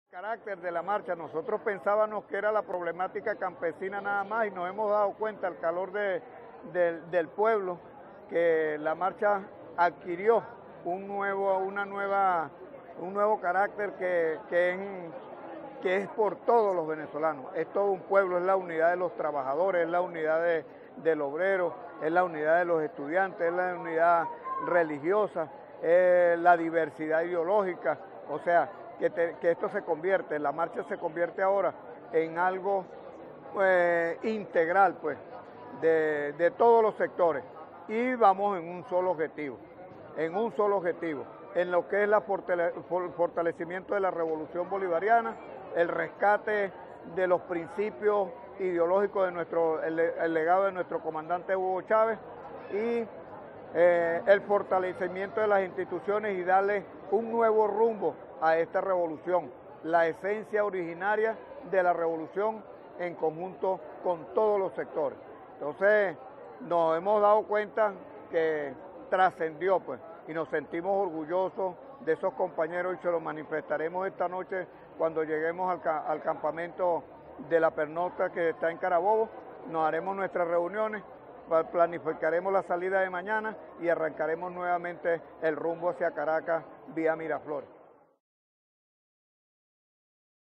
Carácter de la marcha, nosotros pensábamos que era la problemática campesina nada más y nos hemos dado cuenta al calor del pueblo que la marcha adquirió un nuevo carácter que es por todos los venezolanos, es todo un pueblo, es la unidad de los trabajadores, es la unidad del obrero, es la unidad de los estudiantes, es la unidad religiosa, es la diversidad ideológica, o sea, que esto se convierte, la marcha se convierte ahora en algo integral de todos los sectores y vamos en un solo objetivo, en lo que es el fortalecimiento de la revolución bolivariana, el rescate de los principios ideológicos de el legado de nuestro comandante Hugo Chávez y el fortalecimiento de las instituciones y darle un nuevo rumbo a esta revolución, la esencia originaria de la revolución en conjunto con todos los sectores. Entonces nos hemos dado cuenta que trascendió y nos sentimos orgullosos de esos compañeros y se lo manifestaremos esta noche cuando lleguemos al campamento de la pernocta que está en Carabobo. Nos haremos nuestras reuniones, planificaremos la salida de mañana y arrancaremos nuevamente el rumbo hacia Caracas vía Miraflores.